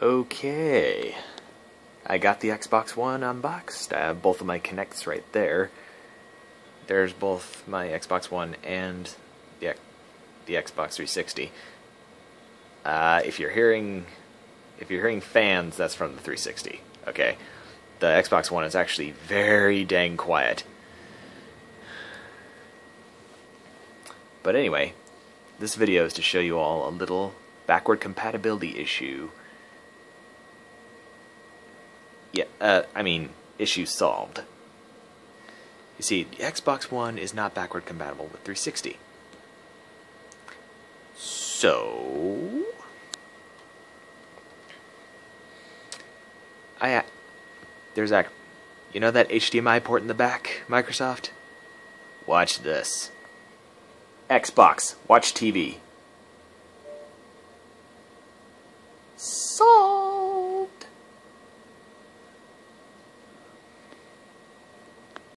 Okay, I got the Xbox One unboxed. I have both of my Kinects right there. There's both my Xbox One and the Xbox 360. If you're hearing fans, that's from the 360. Okay, the Xbox One is actually very dang quiet. But anyway, this video is to show you all a little backward compatibility issue. Yeah, issue solved. You see, the Xbox One is not backward compatible with 360. So, you know that HDMI port in the back, Microsoft? Watch this. Xbox, watch TV.